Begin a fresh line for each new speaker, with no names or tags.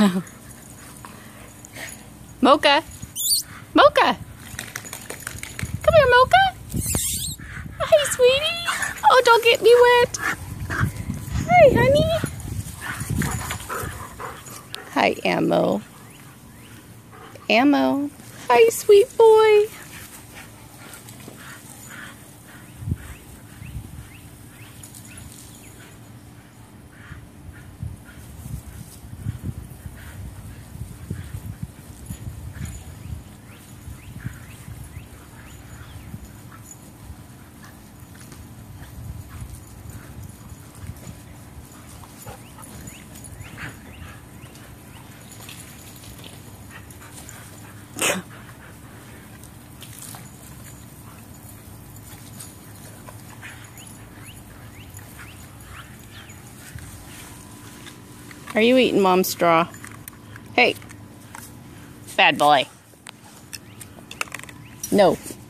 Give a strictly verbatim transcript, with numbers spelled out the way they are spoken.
Mocha. Mocha. Come here, Mocha. Hi, sweetie. Oh, don't get me wet. Hi, honey. Hi, Ammo. Ammo. Hi, sweet boy. Are you eating Mom's straw? Hey, bad boy. No.